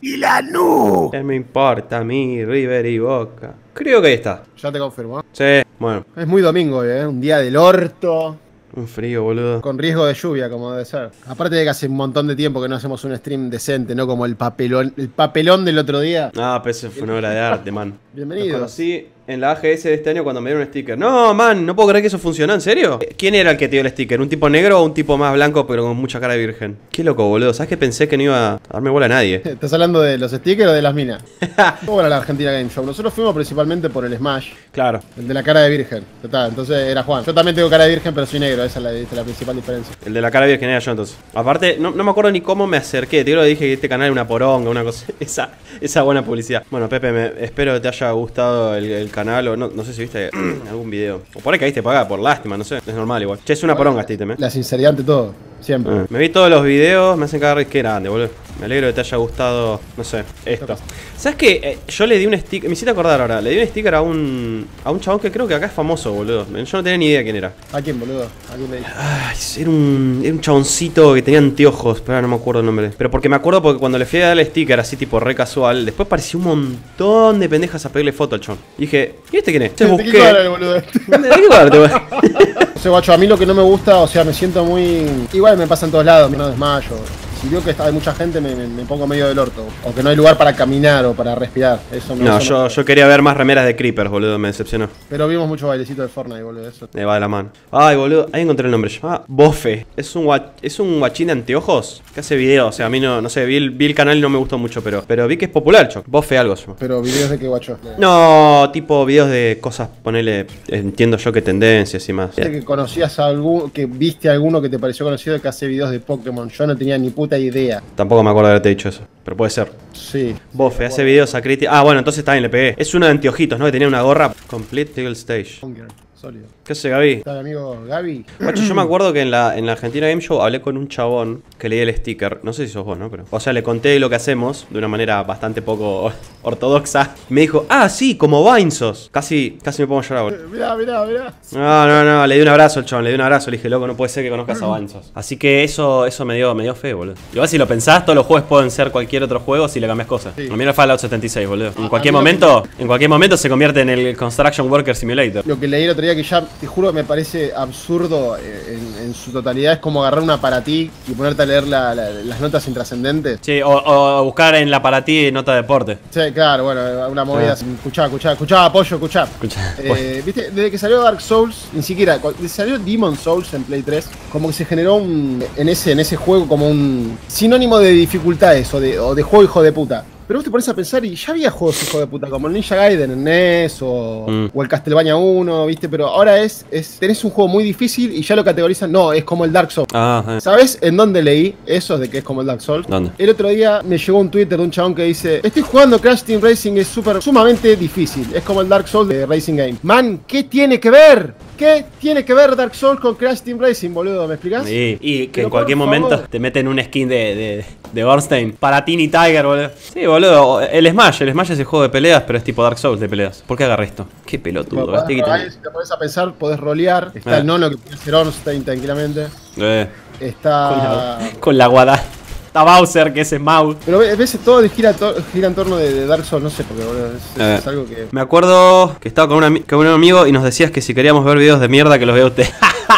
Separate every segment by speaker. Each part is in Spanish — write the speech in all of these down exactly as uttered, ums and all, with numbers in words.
Speaker 1: y Lanús.
Speaker 2: ¿Qué me importa a mí, River y Boca? Creo que ahí está.
Speaker 1: Ya te confirmo.
Speaker 2: Sí, bueno.
Speaker 1: Es muy domingo, ¿eh? Un día del orto.
Speaker 2: Un frío, boludo.
Speaker 1: Con riesgo de lluvia, como debe ser. Aparte de que hace un montón de tiempo que no hacemos un stream decente, ¿no? Como el papelón, el papelón del otro día.
Speaker 2: Ah, pero eso fue una obra de arte, man.
Speaker 1: Bienvenido.
Speaker 2: Los conocí en la A G S de este año cuando me dieron un sticker. No, man, no puedo creer que eso funcionó, ¿en serio? ¿Quién era el que te dio el sticker? ¿Un tipo negro o un tipo más blanco pero con mucha cara de virgen? Qué loco, boludo. ¿Sabes que pensé que no iba a darme bola a nadie?
Speaker 1: ¿Estás hablando de los stickers o de las minas? ¿Cómo era la Argentina Game Show? Nosotros fuimos principalmente por el Smash.
Speaker 2: Claro.
Speaker 1: El de la cara de virgen. Total, entonces era Juan. Yo también tengo cara de virgen, pero soy negro. Esa es la, esa es la principal diferencia.
Speaker 2: El de la cara de virgen era yo, entonces. Aparte, no, no me acuerdo ni cómo me acerqué. Te digo, dije que este canal era una poronga, una cosa. Esa, esa buena publicidad. Bueno, Pepe, me, espero que te haya gustado el, el canal. O no, no sé si viste algún video. O por ahí caíste pagada por lástima, no sé. Es normal igual. Che, es una poronga este ítem, eh.
Speaker 1: La sinceridad ante todo. Siempre.
Speaker 2: Ah, me vi todos los videos, me hacen cagar que grande, boludo. Me alegro que te haya gustado, no sé, esto. ¿Sabes qué? Eh, yo le di un sticker, me hiciste acordar ahora, le di un sticker a un a un chabón que creo que acá es famoso, boludo. Yo no tenía ni idea quién era.
Speaker 1: ¿A quién, boludo? ¿A quién le dije?
Speaker 2: Ay, era un, era un chaboncito que tenía anteojos, pero ahora no me acuerdo el nombre. Pero porque me acuerdo porque cuando le fui a dar el sticker así tipo re casual, después pareció un montón de pendejas a pedirle foto al chabón. Y dije, ¿y este quién es? Se busqué.
Speaker 1: ¿De qué cuadra, boludo?
Speaker 2: ¿De qué cuadra, boludo?
Speaker 1: O sea, guacho, a mí lo que no me gusta, o sea, me siento muy... Igual me pasa en todos lados, me no desmayo. Si veo que hay mucha gente, me, me, me pongo medio del orto. O que no hay lugar para caminar o para respirar. Eso me
Speaker 2: No,
Speaker 1: eso
Speaker 2: yo,
Speaker 1: no...
Speaker 2: yo quería ver más remeras de Creepers, boludo, me decepcionó.
Speaker 1: Pero vimos mucho bailecito de Fortnite, boludo, eso.
Speaker 2: Me va de la mano. Ay, boludo, ahí encontré el nombre. Se llama Bofe. Es un, gua- es un guachín de anteojos que hace videos. O sea, a mí no, no sé, vi el, vi el canal y no me gustó mucho, pero, pero vi que es popular, choc. Bofe algo se llama.
Speaker 1: Pero videos de qué, guacho.
Speaker 2: No, tipo videos de cosas, ponele, entiendo yo que tendencias y más.
Speaker 1: Sé que conocías a algún, que viste a alguno que te pareció conocido que hace videos de Pokémon. Yo no tenía ni puta idea.
Speaker 2: Tampoco me acuerdo de haberte dicho eso, pero puede ser.
Speaker 1: Sí.
Speaker 2: Bofe, hace videos a crítica. Ah, bueno, entonces también le pegué. Es uno de anteojitos, ¿no? Que tenía una gorra. Complete Tickle Stage.
Speaker 1: Sólido.
Speaker 2: ¿Qué hace, Gaby?
Speaker 1: ¿Está mi amigo Gaby?
Speaker 2: Macho, yo me acuerdo que en la, en la Argentina Game Show hablé con un chabón que leía el sticker. No sé si sos vos, ¿no? Pero, o sea, le conté lo que hacemos de una manera bastante poco ortodoxa. Y me dijo, ah, sí, como Vine sos. Casi, casi me pongo a llorar, boludo.
Speaker 1: Mirá, mirá, mirá.
Speaker 2: No, no, no, le di un abrazo al chabón, le di un abrazo. Le dije, loco, no puede ser que conozcas a Vine sos. Así que eso, eso me dio, me dio fe, boludo. Igual si lo pensás, todos los juegos pueden ser cualquier otro juego si le cambias cosas.
Speaker 1: Sí.
Speaker 2: A mí era Fallout setenta y seis, boludo. En
Speaker 1: Ah,
Speaker 2: cualquier
Speaker 1: a mí lo
Speaker 2: momento, en cualquier momento se convierte en el Construction Worker Simulator.
Speaker 1: Lo que leí el otro día que ya, te juro, me parece absurdo eh, en, en su totalidad. Es como agarrar una para ti y ponerte a leer la, la, las notas intrascendentes.
Speaker 2: Sí, o, o buscar en la para ti nota de deporte.
Speaker 1: Sí, claro, bueno, una movida
Speaker 2: Ah.
Speaker 1: así. Escuchá, escuchá, escuchá, apoyo, escuchá.
Speaker 2: Escucha.
Speaker 1: Eh, Viste, desde que salió Dark Souls, ni siquiera, cuando salió Demon Souls en Play tres, como que se generó un, en, ese, en ese juego como un sinónimo de dificultades o de, o de juego hijo de puta. Pero vos te pones a pensar y ya había juegos hijo de puta, como el Ninja Gaiden en N E S o,
Speaker 2: Mm.
Speaker 1: o el Castlevania uno, ¿viste? Pero ahora es, es, tenés un juego muy difícil y ya lo categorizan, no, es como el Dark Souls.
Speaker 2: Ah, eh.
Speaker 1: ¿Sabes en dónde leí eso de que es como el Dark Souls?
Speaker 2: ¿Dónde?
Speaker 1: El otro día me llegó un Twitter de un chabón que dice: estoy jugando Crash Team Racing, es súper, sumamente difícil. Es como el Dark Souls de Racing Game. Man, ¿qué tiene que ver? ¿Qué tiene que ver Dark Souls con Crash Team Racing, boludo? ¿Me explicás?
Speaker 2: Sí, y que
Speaker 1: Pero
Speaker 2: en cualquier
Speaker 1: por
Speaker 2: momento
Speaker 1: favor.
Speaker 2: te meten un skin de, de, de Ornstein para Teeny Tiger, boludo. Sí, boludo. El Smash, el Smash es el juego de peleas, pero es tipo Dark Souls de peleas. ¿Por qué agarré esto? Qué pelotudo.
Speaker 1: Podés
Speaker 2: Gasté
Speaker 1: rolear,
Speaker 2: guita.
Speaker 1: si te pones a pensar, podés rolear. Está
Speaker 2: Eh.
Speaker 1: el nono que puede ser Ornstein tranquilamente.
Speaker 2: Eh,
Speaker 1: Está.
Speaker 2: con, la, con la guada. Está Bowser, que ese mouse.
Speaker 1: Pero a veces todo gira, to- gira en torno de, de Dark Souls, no sé por qué, boludo. Es,
Speaker 2: Eh.
Speaker 1: es algo que.
Speaker 2: Me acuerdo que estaba con, una, ami- con un amigo y nos decías que si queríamos ver videos de mierda que los vea usted.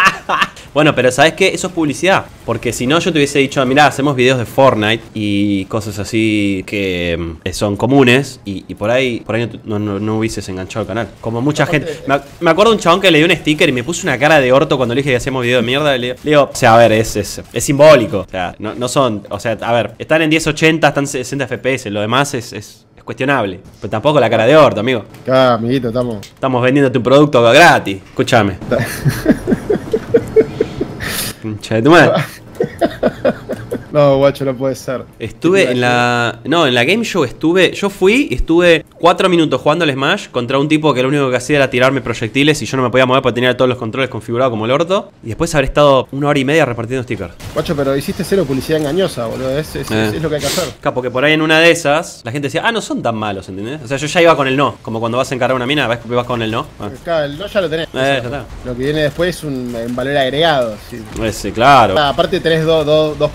Speaker 2: Bueno, pero ¿sabes qué? Eso es publicidad. Porque si no, yo te hubiese dicho, mirá, hacemos videos de Fortnite y cosas así que mm, son comunes. Y, y por ahí por ahí no, no, no hubieses enganchado el canal. Como mucha
Speaker 1: Aparte,
Speaker 2: gente. Me, me acuerdo de un chabón que le dio un sticker y me puso una cara de orto cuando le dije que hacíamos videos de mierda. Le, le digo, o sea, a ver, es, es, es simbólico. O sea, no, no son. O sea, a ver, están en diez ochenta, están sesenta F P S. Lo demás es, es, es cuestionable. Pero tampoco la cara de orto, amigo.
Speaker 1: Acá, amiguito, estamos.
Speaker 2: Estamos vendiéndote un producto gratis. Escúchame. Concha de tu madre.
Speaker 1: No, guacho, no puede ser.
Speaker 2: Estuve en la... No, en la Game Show estuve... Yo fui y estuve cuatro minutos jugando al Smash contra un tipo que lo único que hacía era tirarme proyectiles y yo no me podía mover porque tenía todos los controles configurados como el orto. Y después habré estado una hora y media repartiendo stickers.
Speaker 1: Guacho, pero hiciste cero publicidad engañosa, boludo. Es, es,
Speaker 2: Eh.
Speaker 1: es lo que hay que hacer.
Speaker 2: Claro, porque por ahí en una de esas la gente decía, ah, no son tan malos, ¿entendés? O sea, yo ya iba con el no. Como cuando vas a encarar una mina, vas, vas con el no. Ah.
Speaker 1: Acá, el no ya lo tenés.
Speaker 2: Eh, ya está.
Speaker 1: Lo que viene después es un, un valor agregado. Sí.
Speaker 2: Ese, claro.
Speaker 1: Ah, aparte tenés do- do- dos posibles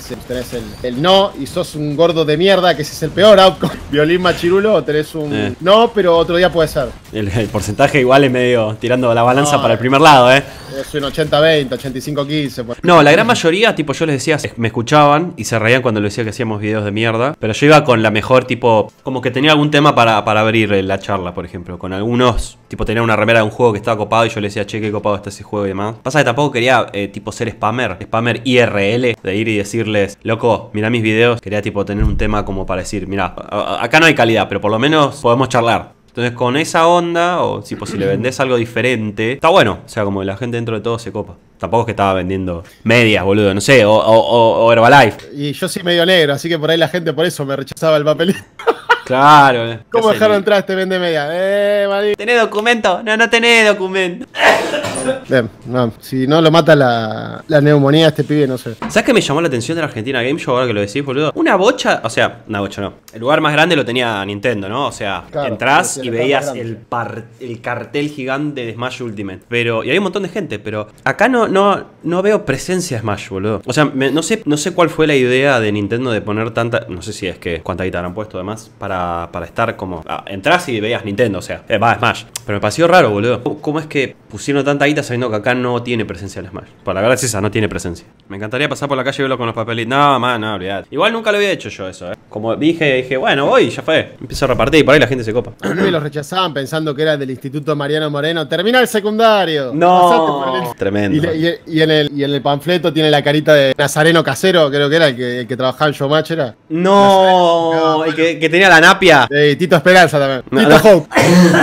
Speaker 1: tenés, tenés el, el no y sos un gordo de mierda, que ese es el peor outcome. Violín machirulo, o tenés un eh. no, pero otro día puede ser.
Speaker 2: El, el porcentaje igual es medio tirando la balanza
Speaker 1: no,
Speaker 2: para el primer lado, ¿eh?
Speaker 1: Es un ochenta veinte, ochenta y cinco quince. Pues.
Speaker 2: No, la gran mayoría, tipo, yo les decía, me escuchaban y se reían cuando les decía que hacíamos videos de mierda. Pero yo iba con la mejor, tipo, como que tenía algún tema para, para abrir la charla, por ejemplo. Con algunos, tipo, tenía una remera de un juego que estaba copado y yo le decía, che, qué copado está ese juego y demás. Pasa que tampoco quería, eh, tipo, ser spammer, spammer I R L, de ir y decirles, loco, mira mis videos. Quería, tipo, tener un tema como para decir, mira, acá no hay calidad, pero por lo menos podemos charlar. Entonces con esa onda, o si, pues, si le vendés algo diferente, está bueno. O sea, como la gente dentro de todo se copa. Tampoco es que estaba vendiendo medias, boludo, no sé, o, o, o, o Herbalife.
Speaker 1: Y yo soy medio negro, así que por ahí la gente por eso me rechazaba el papelito.
Speaker 2: Claro. Eh.
Speaker 1: ¿Cómo dejaron entrar a este vende media? Eh, marico.
Speaker 2: ¿Tenés documento? No, no tenés documento.
Speaker 1: Bien, no, si no lo mata la, la neumonía este pibe, no sé.
Speaker 2: ¿Sabes qué me llamó la atención de la Argentina Game Show ahora que lo decís, boludo? Una bocha, o sea, una bocha no. El lugar más grande lo tenía Nintendo, ¿no? O sea, claro, entrás y veías el, par, el cartel gigante de Smash Ultimate. Pero, y hay un montón de gente, pero acá no, no, no veo presencia de Smash, boludo. O sea, me, no sé, no sé cuál fue la idea de Nintendo de poner tanta, no sé si es que cuánta guita han puesto además, para, para estar como, ah, entrás y veías Nintendo, o sea, eh, va, Smash. Pero me pareció raro, boludo. ¿Cómo es que pusieron tanta guita sabiendo que acá no tiene presencia el Smash? Por la verdad es esa, no tiene presencia. Me encantaría pasar por la calle y verlo con los papelitos. No, man, no, olvidate. Igual nunca lo había hecho yo eso, eh. Como dije, dije, bueno, voy y ya fue. Empiezo a repartir y por ahí la gente se copa.
Speaker 1: A mí los rechazaban pensando que era del Instituto Mariano Moreno. Termina el secundario.
Speaker 2: No, el... tremendo.
Speaker 1: Y, y, y, en el, y en el panfleto tiene la carita de Nazareno Casero, creo que era el que, el que trabajaba en Showmatch, ¿era?
Speaker 2: No, no el que, que tenía la napia.
Speaker 1: Sí, Tito Esperanza también.
Speaker 2: No,
Speaker 1: Tito
Speaker 2: no.
Speaker 1: Hope.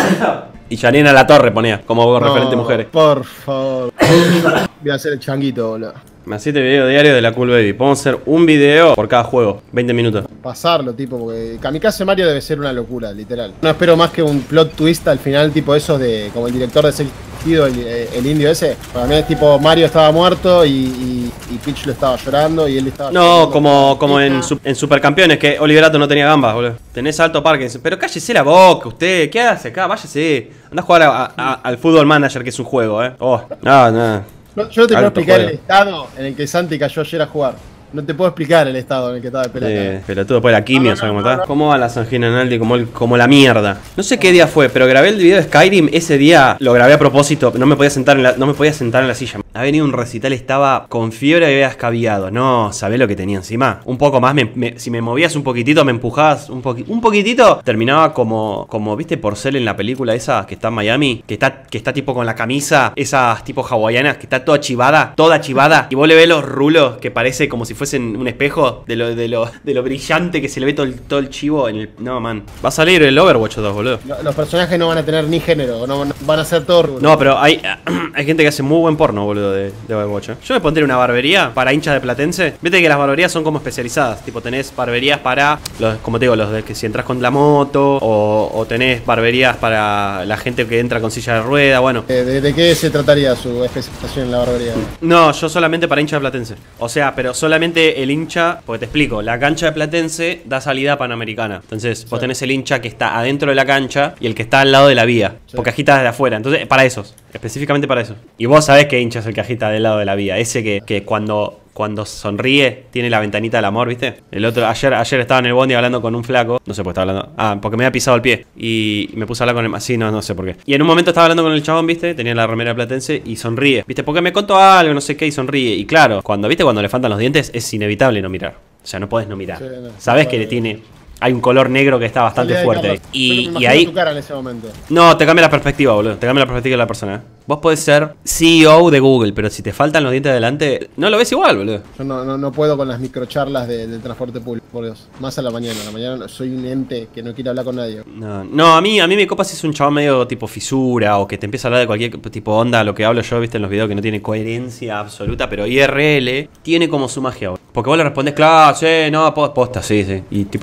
Speaker 2: Y Janina La Torre ponía como
Speaker 1: no,
Speaker 2: referente mujeres.
Speaker 1: Por favor. Voy a hacer el changuito, boludo.
Speaker 2: Me haciste video diario de la Cool Baby. Podemos hacer un video por cada juego, veinte minutos.
Speaker 1: Pasarlo, tipo, porque Kamikaze Mario debe ser una locura, literal. No espero más que un plot twist al final, tipo esos de, como el director de Sentido, el, el indio ese. Para mí es tipo, Mario estaba muerto y, y, y Peach lo estaba llorando y él estaba...
Speaker 2: No, como, como en, en Supercampeones, que Oliverato no tenía gambas, boludo. Tenés alto Parkinson. Pero cállese la boca, usted. ¿Qué hace acá? Váyase. Andá a jugar a, a, al Football Manager, que es un juego, eh. Oh, no, no.
Speaker 1: No, yo no te puedo explicar juego. El estado en el que Santi cayó ayer a jugar. No te puedo explicar el estado en el que estaba de pelota.
Speaker 2: Eh, pero tú después de la quimio, no, no, ¿sabes cómo no, está? No. ¿Cómo va la Sangina Naldi? Como, el, como la mierda. No sé qué día fue, pero grabé el video de Skyrim. Ese día lo grabé a propósito. No me podía sentar en la, no me podía sentar en la silla. Ha venido un recital, estaba con fiebre y había escabiado. No, ¿sabés lo que tenía encima? Un poco más, me, me, si me movías un poquitito, me empujabas un, poqui, un poquitito. Terminaba como, como, ¿viste Porcel en la película esa que está en Miami? Que está, que está tipo con la camisa, esas tipo hawaianas, que está toda chivada, toda chivada. Y vos le ves los rulos que parece como si fuesen un espejo de lo, de lo, de lo brillante que se le ve todo el, todo el chivo en el... No, man. Va a salir el Overwatch dos, boludo.
Speaker 1: No, los personajes no van a tener ni género, no, no van a ser todos rulos.
Speaker 2: No, pero hay, hay gente que hace muy buen porno, boludo, de, de Overwatch. ¿eh? Yo me pondría una barbería para hinchas de Platense. Viste que las barberías son como especializadas. Tipo, tenés barberías para, los, como te digo, los de que si entras con la moto. O, o tenés barberías para la gente que entra con silla de rueda, bueno.
Speaker 1: ¿De, de, de qué se trataría su especialización en la barbería?
Speaker 2: No, yo solamente para hinchas de Platense. O sea, pero solamente el hincha, porque te explico, la cancha de Platense da salida a Panamericana. Entonces, sí. Vos tenés el hincha que está adentro de la cancha y el que está al lado de la vía. Sí. Porque agita desde afuera. Entonces, para esos. Específicamente para eso. Y vos sabés qué hincha es el que agita del lado de la vía. Ese que, que cuando... Cuando sonríe, tiene la ventanita del amor, ¿viste? El otro, ayer, ayer estaba en el bondi hablando con un flaco. No sé por qué estaba hablando. Ah, porque me había pisado el pie. Y me puse a hablar con él. Sí, no, no sé por qué. Y en un momento estaba hablando con el chabón, ¿viste? Tenía la remera Platense y sonríe. ¿Viste? Porque me contó algo, no sé qué, y sonríe. Y claro, cuando, ¿viste? Cuando le faltan los dientes, es inevitable no mirar. O sea, no podés no mirar. Sí, no, Sabés no, que le tiene... Hay un color negro que está bastante fuerte ahí. Y, y ahí...
Speaker 1: tu cara en ese momento.
Speaker 2: No, te cambia la perspectiva, boludo. Te cambia la perspectiva de la persona, ¿eh? Vos podés ser C E O de Google, pero si te faltan los dientes adelante, no lo ves igual, boludo.
Speaker 1: Yo no, no, no puedo con las microcharlas de, del transporte público, por Dios. Más a la mañana. A la mañana soy un ente que no quiere hablar con nadie.
Speaker 2: No, no a mí a mí me copa si es un chabón medio tipo fisura o que te empieza a hablar de cualquier tipo onda, lo que hablo yo, viste, en los videos, que no tiene coherencia absoluta, pero I R L tiene como su magia, boludo. Porque vos le respondés, claro, sí, no, posta, sí, sí. Y tipo el chabón no sabe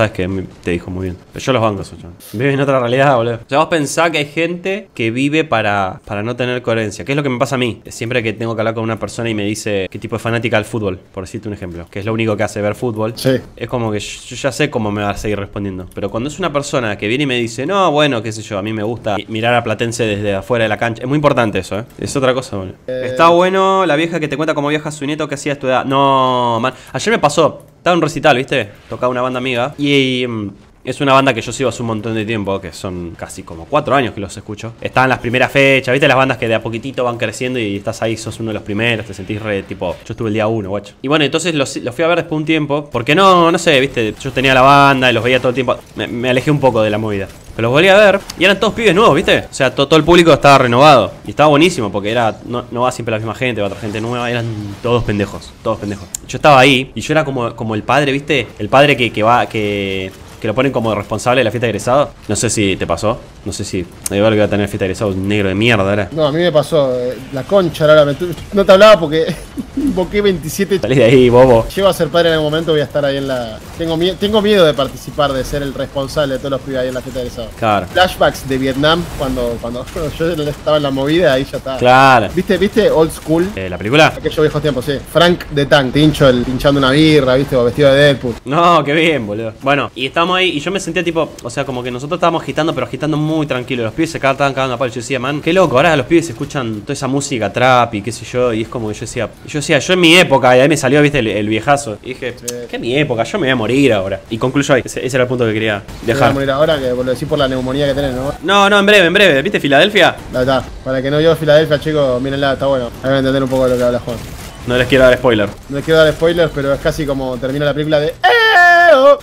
Speaker 2: sabes que te dijo muy bien. Pero yo los bancos, chaval. Viven en otra realidad, boludo. O sea, vos pensás que hay gente que vive para, para no tener coherencia. ¿Qué es lo que me pasa a mí? Siempre que tengo que hablar con una persona y me dice qué tipo de fanática del fútbol, por decirte un ejemplo, que es lo único que hace ver fútbol,
Speaker 1: Sí.
Speaker 2: es como que yo ya sé cómo me va a seguir respondiendo. Pero cuando es una persona que viene y me dice, no, bueno, qué sé yo, a mí me gusta mirar a Platense desde afuera de la cancha. Es muy importante eso, ¿eh? Es otra cosa, boludo.
Speaker 1: Eh...
Speaker 2: Está bueno la vieja que te cuenta cómo viaja su nieto que hacía a tu edad. No, man. Ayer me pasó. Estaba en un recital, ¿viste? Tocaba una banda amiga. Y... y es una banda que yo sigo hace un montón de tiempo, que son casi como cuatro años que los escucho. Estaban las primeras fechas, ¿viste? Las bandas que de a poquitito van creciendo y estás ahí, sos uno de los primeros, te sentís re, tipo, yo estuve el día uno, guacho. Y bueno, entonces los, los fui a ver después de un tiempo, porque no, no sé, ¿viste? Yo tenía la banda y los veía todo el tiempo. Me, me alejé un poco de la movida. Pero los volví a ver y eran todos pibes nuevos, ¿viste? O sea, to, todo el público estaba renovado. Y estaba buenísimo porque era no, no va siempre la misma gente, va otra gente nueva. Eran todos pendejos, todos pendejos. Yo estaba ahí y yo era como, como el padre, ¿viste? El padre que, que va, que... que lo ponen como responsable de la fiesta de egresado. No sé si te pasó. No sé si. Igual que va a tener fiesta de egresado, un negro de mierda ahora.
Speaker 1: No, a mí me pasó. Eh, la concha, ahora me tu... No te hablaba porque invoqué veintisiete.
Speaker 2: Salí de ahí, bobo.
Speaker 1: Llego a ser padre en algún momento, voy a estar ahí en la. Tengo, mie... Tengo miedo de participar, de ser el responsable de todos los pibes ahí en la fiesta de egresado.
Speaker 2: Claro.
Speaker 1: Flashbacks de Vietnam, cuando, cuando yo estaba en la movida, ahí ya estaba.
Speaker 2: Claro.
Speaker 1: ¿Viste, ¿Viste Old School?
Speaker 2: Eh, ¿La película?
Speaker 1: Aquellos viejos tiempos, sí. Frank de Tank, Tincho, el pinchando una birra, ¿viste? O vestido de Deadpool.
Speaker 2: No, qué bien, boludo. Bueno, y estábamos ahí y yo me sentía tipo, o sea, como que nosotros estábamos agitando, pero agitando muy tranquilo. Los pibes se estaban cagando a palo. Yo decía, man, qué loco, ahora los pibes escuchan toda esa música trap y qué sé yo. Y es como que yo decía, yo decía, yo en mi época, y ahí me salió, viste, el, el viejazo. Y dije,
Speaker 1: Sí.
Speaker 2: ¿qué mi época? Yo me voy a morir ahora. Y concluyo ahí. Ese, ese era el punto que quería
Speaker 1: Voy a
Speaker 2: dejar.
Speaker 1: morir ahora, que lo decís por la neumonía que tenés, ¿no?
Speaker 2: No, no, en breve, en breve. ¿Viste Filadelfia?
Speaker 1: Ahí está. Para que no vio Filadelfia, chicos, mírenla, está bueno. Ahí van a entender un poco de lo que habla Juan.
Speaker 2: No les quiero dar spoiler.
Speaker 1: No les quiero dar spoilers, pero es casi como termina la película de ¡Eo!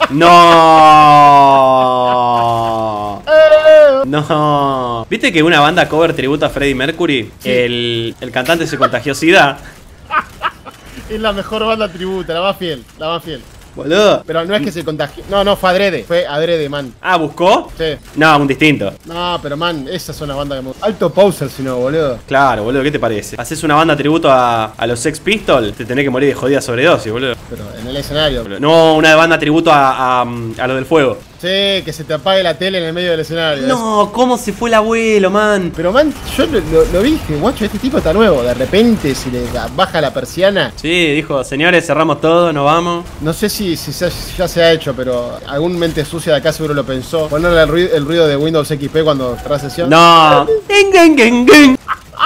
Speaker 2: No.
Speaker 1: ¡Eo!
Speaker 2: No. ¿Viste que una banda cover tributo a Freddie Mercury?
Speaker 1: Sí.
Speaker 2: El, el cantante se contagió SIDA.
Speaker 1: Es la mejor banda tributa, la más fiel, la más fiel.
Speaker 2: Boludo.
Speaker 1: Pero no es que se contagió. No, no, fue adrede. Fue adrede, man.
Speaker 2: Ah, ¿buscó?
Speaker 1: Sí.
Speaker 2: No, un distinto.
Speaker 1: No, pero man, esas son las bandas que me gustan. Alto poser, si no, boludo.
Speaker 2: Claro, boludo, ¿qué te parece? Haces una banda tributo a, a los Sex Pistols, te tenés que morir de jodida sobredosis, boludo.
Speaker 1: Pero en el escenario.
Speaker 2: No, una banda tributo a, a, a lo del fuego.
Speaker 1: Sí, que se te apague la tele en el medio del escenario.
Speaker 2: No, ¿cómo se fue el abuelo, man?
Speaker 1: Pero man, yo lo, lo, lo vi, dije, guacho, este tipo está nuevo. De repente se le baja la persiana.
Speaker 2: Sí, dijo, señores, cerramos todo, nos vamos.
Speaker 1: No sé si, si se- ya se ha hecho, pero algún mente sucia de acá seguro lo pensó. Ponerle el ruido, el ruido de Windows X P cuando cerrás sesión.
Speaker 2: No. Gen, gen, gen, gen.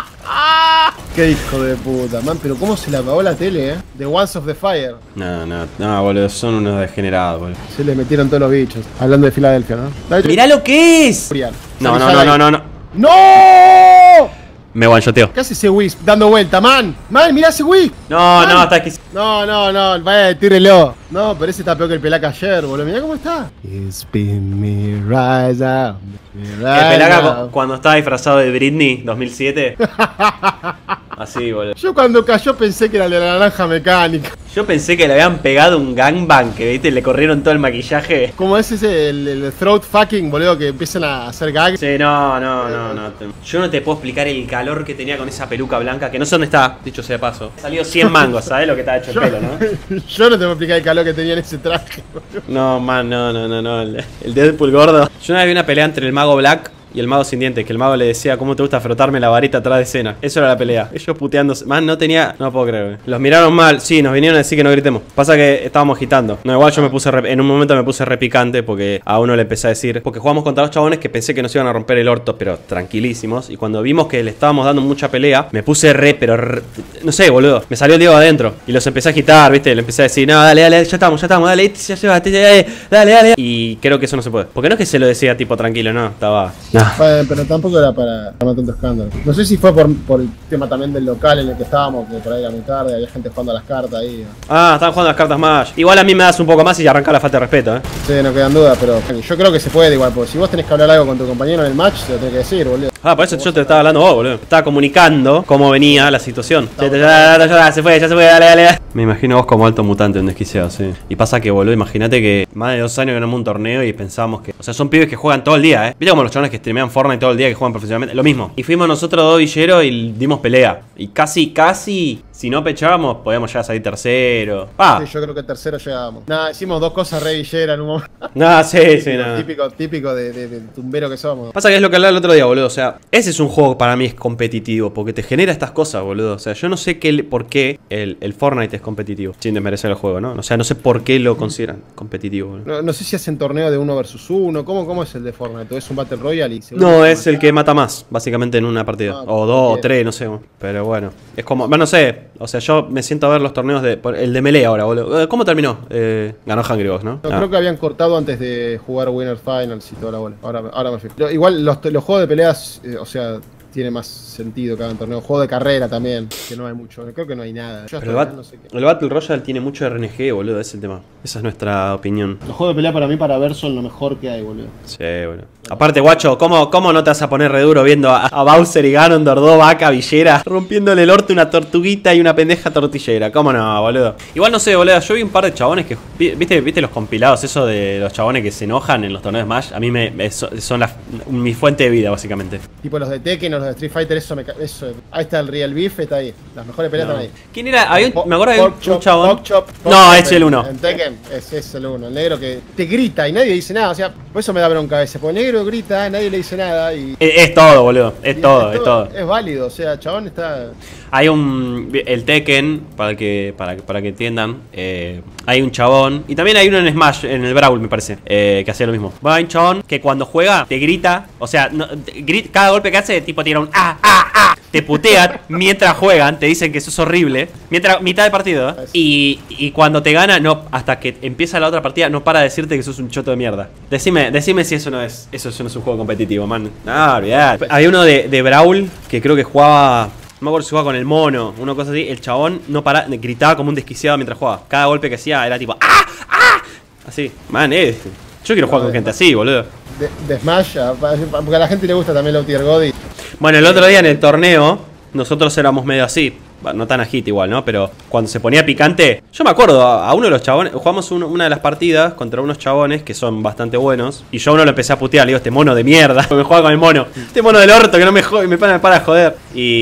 Speaker 1: Qué hijo de puta, man, pero cómo se le apagó la tele, eh. The Ones of the Fire.
Speaker 2: No, no, no, boludo, son unos degenerados, boludo.
Speaker 1: Se le metieron todos los bichos. Hablando de Filadelfia, ¿no? Dale,
Speaker 2: Mirá lo que es.
Speaker 1: Brian.
Speaker 2: No, no,
Speaker 1: Salí,
Speaker 2: no,
Speaker 1: sal
Speaker 2: no,
Speaker 1: ahí.
Speaker 2: no, no.
Speaker 1: ¡No!
Speaker 2: Me one-shoteó.
Speaker 1: ¿Qué hace ese Wisp dando vuelta, man? Man, mirá ese Wisp.
Speaker 2: No,
Speaker 1: Man.
Speaker 2: no, está aquí.
Speaker 1: No, no, no, vaya, tírelo. No, pero ese está peor que el pelaca ayer, boludo. Mirá cómo está. It's been me rise up. me
Speaker 2: El
Speaker 1: rise
Speaker 2: pelaca
Speaker 1: up.
Speaker 2: cu- cuando estaba disfrazado de Britney dos mil siete. Así, boludo.
Speaker 1: Yo cuando cayó pensé que era el de la naranja mecánica.
Speaker 2: Yo pensé que le habían pegado un gangbang, que viste, le corrieron todo el maquillaje.
Speaker 1: ¿Cómo es ese, el, el throat fucking, boludo, que empiezan a hacer gags?
Speaker 2: Sí, no, no, no, no. te- Yo no te puedo explicar el calor que tenía con esa peluca blanca, que no sé dónde está, dicho sea de paso. Salió cien mangos, ¿sabes lo que está hecho el
Speaker 1: Yo,
Speaker 2: pelo, no?
Speaker 1: yo no te voy a explicar el calor que tenía en ese traje, boludo.
Speaker 2: No, man, no, no, no, no. El, el Deadpool gordo. Yo una vez vi una pelea entre el mago Black y el mago sin dientes, que el mago le decía, ¿cómo te gusta frotarme la varita atrás de escena? Eso era la pelea. Ellos puteándose. Man, no tenía. No puedo creer, güey. Los miraron mal. Sí, nos vinieron a decir que no gritemos. Pasa que estábamos agitando. No, igual yo me puse. re- En un momento me puse repicante porque a uno le empecé a decir. Porque jugamos contra los chabones que pensé que nos iban a romper el orto, pero tranquilísimos. Y cuando vimos que le estábamos dando mucha pelea, me puse re, pero. re- no sé, boludo. Me salió el Diego adentro. Y los empecé a agitar, ¿viste? Le empecé a decir, no, dale, dale, ya estamos, ya estamos, dale, ya llévate, dale, dale, dale. Y creo que eso no se puede. Porque no es que se lo decía tipo tranquilo, no. Estaba. No.
Speaker 1: Bueno, pero tampoco era para armar tanto escándalo. No sé si fue por, por el tema también del local en el que estábamos, que por ahí era muy tarde, había gente jugando a las cartas ahí.
Speaker 2: Ah, estaban jugando las cartas más. Igual a mí me das un poco más y arranca la falta de respeto, eh.
Speaker 1: Sí, no quedan dudas, pero yo creo que se puede igual, porque si vos tenés que hablar algo con tu compañero en el match, se lo tenés que decir, boludo.
Speaker 2: Ah, por eso yo te estaba hablando vos, boludo. Estaba comunicando cómo venía la situación. Ya, ya, ya, ya, ya, se fue, ya se fue, dale, dale. Me imagino vos como alto mutante, un desquiciado, sí. Y pasa que, boludo, imagínate que más de dos años ganamos un torneo y pensábamos que. O sea, son pibes que juegan todo el día, eh. Viste como los chavales que streamean Fortnite todo el día, que juegan profesionalmente. Lo mismo. Y fuimos nosotros dos villeros y dimos pelea. Y casi, casi, si no pechábamos, podíamos ya salir tercero. Ah.
Speaker 1: Sí, yo creo que el tercero llegábamos. Nada, hicimos dos cosas re villera en un momento.
Speaker 2: No, sí,
Speaker 1: típico,
Speaker 2: sí, no.
Speaker 1: Típico, típico de, de, de tumbero que somos.
Speaker 2: Pasa que es lo que hablaba el otro día, boludo. O sea, ese es un juego para mí es competitivo, porque te genera estas cosas, boludo. O sea, yo no sé qué, por qué el, el Fortnite es competitivo, sin desmerecer el juego, ¿no? O sea, no sé por qué lo consideran competitivo, boludo.
Speaker 1: No, no sé si hacen torneo de uno versus uno. ¿Cómo, cómo es el de Fortnite? ¿O es un Battle Royale? Y
Speaker 2: No, es el que mata más, básicamente, en una partida.
Speaker 1: Ah,
Speaker 2: o dos,
Speaker 1: bien.
Speaker 2: o tres, no sé. Pero bueno, es como, bueno, no sé. O sea, yo me siento a ver los torneos de. El de Melee ahora, boludo. ¿Cómo terminó? Eh, ganó Hungry Ghost, ¿no?
Speaker 1: No,
Speaker 2: Ah.
Speaker 1: creo que habían cortado antes de jugar Winner Finals y toda la bola. Ahora, ahora me fijo. Igual los, los juegos de peleas, eh, o sea, tiene más sentido que hagan torneo. Juego de carrera también, que no hay mucho. Creo que no hay nada. Yo
Speaker 2: Pero el,
Speaker 1: hasta
Speaker 2: bat-
Speaker 1: no sé qué.
Speaker 2: el Battle Royale tiene mucho R N G, boludo. Ese es el tema. Esa es nuestra opinión.
Speaker 1: Los juegos de pelea para mí, para ver, son lo mejor que hay, boludo.
Speaker 2: Sí, boludo. Aparte, guacho, ¿cómo, ¿cómo no te vas a poner re duro viendo a, a Bowser y Ganondorf, dos vacas villeras, rompiéndole el orto una tortuguita y una pendeja tortillera? ¿Cómo no, boludo? Igual no sé, boludo. Yo vi un par de chabones que. ¿Viste, viste los compilados, eso de los chabones que se enojan en los torneos Smash? A mí me, me- son la- mi fuente de vida, básicamente.
Speaker 1: Tipo los de Tekken o los de Street Fighter, eso me ca- eso, ahí está el Real Beef, está ahí. Las mejores peleas
Speaker 2: No.
Speaker 1: están ahí.
Speaker 2: ¿Quién era? Había un-
Speaker 1: Po-
Speaker 2: me acuerdo de un,
Speaker 1: Pork Chop,
Speaker 2: un chabón.
Speaker 1: Pork Chop, Pork
Speaker 2: No,
Speaker 1: Chop
Speaker 2: es el
Speaker 1: en-
Speaker 2: uno.
Speaker 1: En Tekken, ese es el uno. El negro que te grita y nadie dice nada. O sea, por eso me da bronca a veces. Porque el negro grita, nadie le dice nada. Y,
Speaker 2: Es, es todo, boludo. Es
Speaker 1: y
Speaker 2: todo, es todo.
Speaker 1: Es válido, o sea, chabón está.
Speaker 2: Hay un. El Tekken, para que, para, para que entiendan. eh, hay un chabón. Y también hay uno en Smash, en el Brawl, me parece. eh, que hacía lo mismo. Va, hay un chabón que cuando juega te grita. O sea, no, te- grit- cada golpe que hace, tipo tira un ah, ah, ah. Te putean mientras juegan. Te dicen que eso es horrible. Mientras, mitad de partido. ¿eh? Y, y cuando te gana, no, hasta que empieza la otra partida, no para de decirte que sos un choto de mierda. Decime, decime si eso no es. Eso no es un juego competitivo, man. No, olvidate. Había uno de, de Brawl que creo que jugaba. No me acuerdo si jugaba con el mono, una cosa así. El chabón no para, gritaba como un desquiciado mientras jugaba. Cada golpe que hacía era tipo ¡ah! ¡ah! Así. Man, eh. Yo quiero jugar
Speaker 1: No,
Speaker 2: con
Speaker 1: de-
Speaker 2: gente así, boludo.
Speaker 1: De, de Smash, a- porque a la gente le gusta también el Tier God. Y
Speaker 2: Bueno, el otro día en el torneo, nosotros éramos medio así. Bah, no tan agite igual, ¿no? Pero cuando se ponía picante, yo me acuerdo a, a uno de los chabones, jugamos un- una de las partidas contra unos chabones que son bastante buenos. Y yo a uno lo empecé a putear, le digo, este mono de mierda. Me jugaba con el mono. Este mono del orto que no me jode, me para, me para de joder.